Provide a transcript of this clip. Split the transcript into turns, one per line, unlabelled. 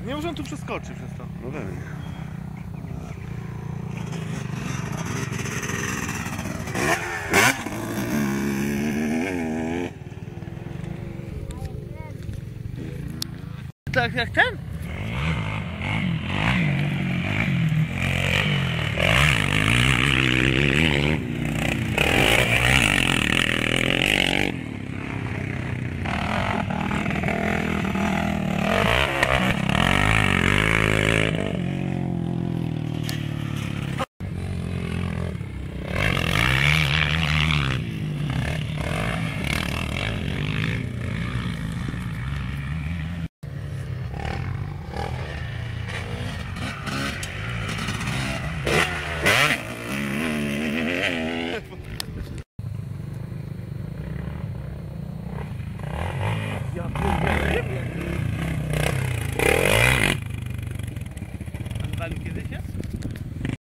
Nie może on tu przeskoczy przez to.
No pewnie.
Tak jak ten? Ja pierdolę. A walił kiedyś jest?